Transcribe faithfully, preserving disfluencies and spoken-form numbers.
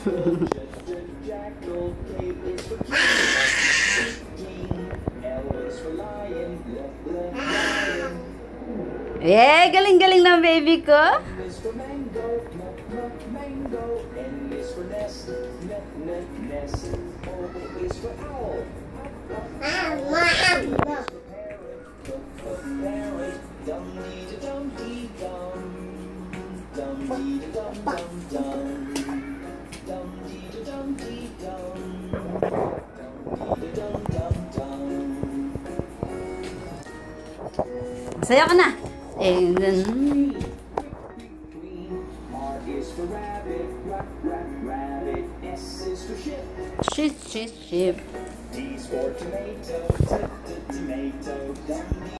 Eh, galing-galing ng baby ko. Saya ka na. And then shit, shit, shit.